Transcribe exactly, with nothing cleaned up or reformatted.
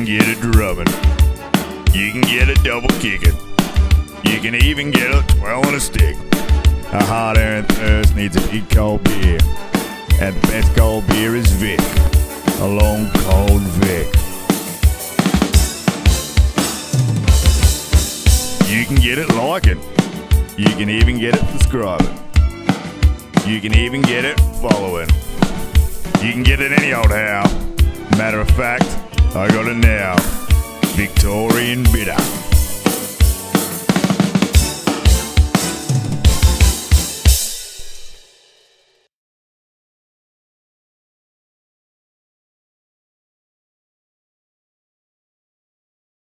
get it drumming. You can get it double kicking. You can even get a twirl on a stick. A hard air and thirst needs a big cold beer. And the best cold beer is Vic. A long cold Vic. You can get it liking. You can even get it subscribing. You can even get it following. You can get it any old how. Matter of fact, I got it now. Victorian Bitter.